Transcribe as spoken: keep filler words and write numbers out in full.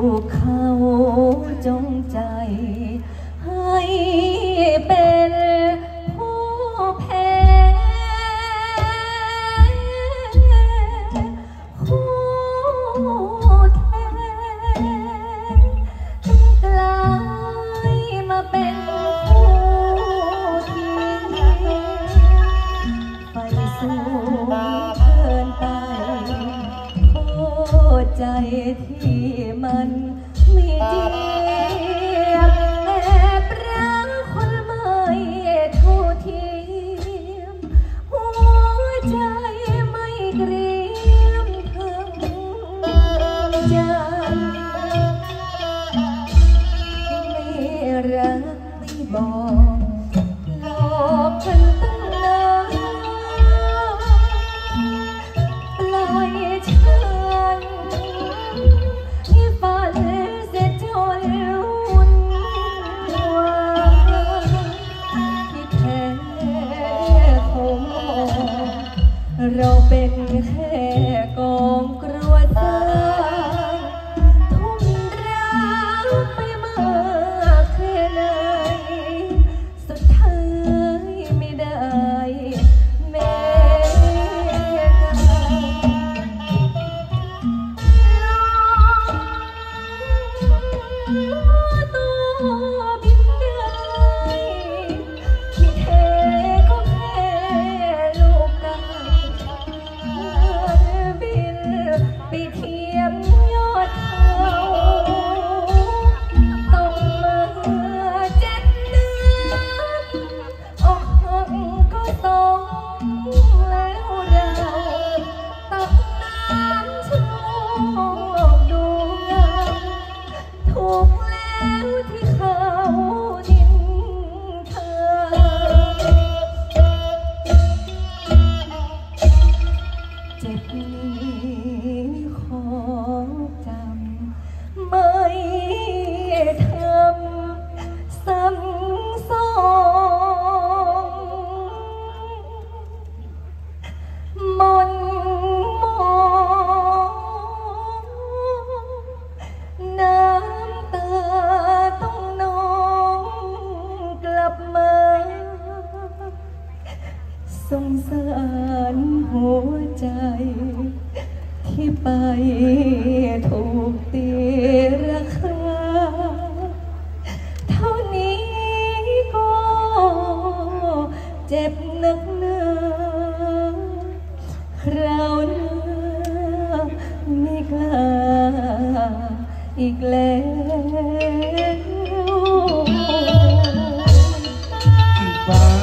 กเขาจงใจให้เป็นผู้แพ้คู่แท้ต้องกลายมาเป็นคู่ทิ้งไปสู่เกินไปโทษใจที่มันไม่จริงแอบรักคนไม่เท่าเทียมหัวใจไม่เกรียมทั้งใจไม่รักไม่บอกหลอกกันตั้งนานปล่อยฉันที่ฝันเสียจนวุ่นวายที่แท้คงเราเป็นแค่กองกรวดทรายทุ่มรักไปมากแค่ไหนสุดท้ายไม่ได้แม้ตัวบินได้ที่แท้ก็แค่ลูกไก่บินไปเทียมยอดเขาต้องมาเจ็บเนื้ออกหักก็ต้องแล้วเราตักน้ำชะโงกดูงามถูกแล้วที่เขานินทาเจ็บนี้ขอจำไม่ทำซ้ำสองมนมองน้ำตาต้องน้องกลับมาสงสารหัวใจที่ไปถูกตีราคาเท่านี้ก็เจ็บหนักหนาคราวหน้าไม่กล้าอีกแล้วกี่ฟ้า